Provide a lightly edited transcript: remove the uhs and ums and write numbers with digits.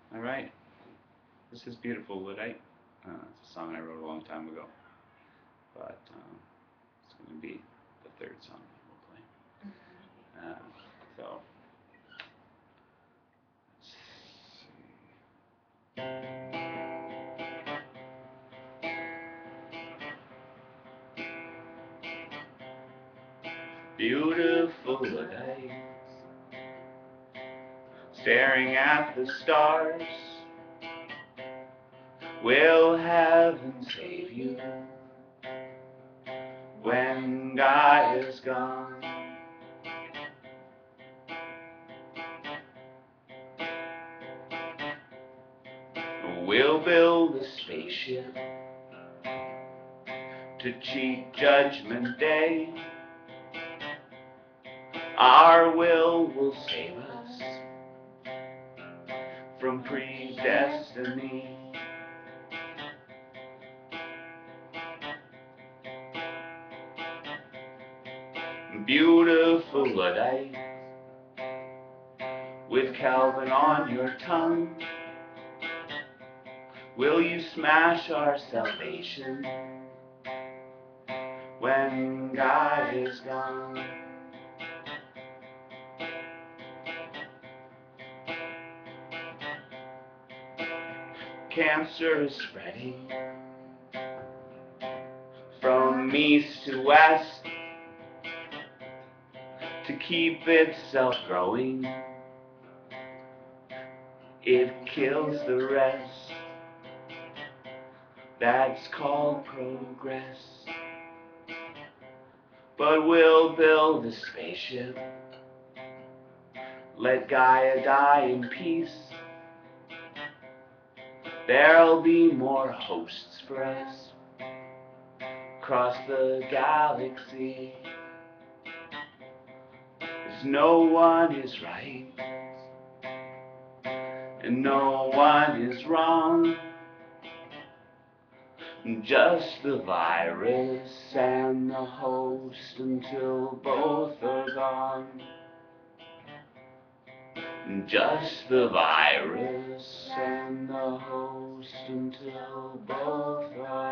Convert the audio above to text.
Alright, this is Beautiful Luddite. It's a song I wrote a long time ago, but it's going to be the third song that we'll play. So, let's see. Beautiful Luddite, staring at the stars. Will heaven save you when God is gone? We'll build a spaceship to cheat Judgment Day. Our will save us from predestiny. Beautiful Luddite, with Calvin on your tongue, will you smash our salvation when God is gone? Cancer is spreading from east to west. To keep itself growing, it kills the rest. That's called progress. But we'll build a spaceship, let Gaia die in peace. There'll be more hosts for us across the galaxy. 'Cause no one is right and no one is wrong. Just the virus and the host until both are gone. Just the virus and the host until both are